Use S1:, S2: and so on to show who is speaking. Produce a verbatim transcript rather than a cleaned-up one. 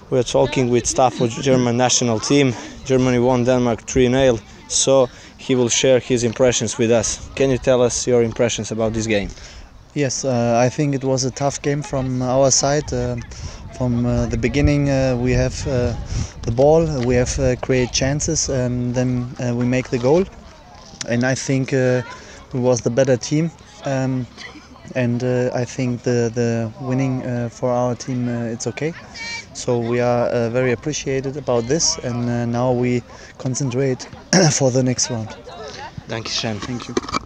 S1: we are talking with staff of German national team. Germany won Denmark three nil, so he will share his impressions with us. Can you tell us your impressions about this game?
S2: Yes, uh, I think it was a tough game from our side. Uh, from uh, the beginning uh, we have uh, the ball, we have uh, create chances, and then uh, we make the goal. And I think uh, we was the better team. Um, and uh, I think the, the winning uh, for our team, uh, it's okay. So we are uh, very appreciated about this, and uh, now we concentrate for the next round.
S1: Dankeschön.
S2: Thank you.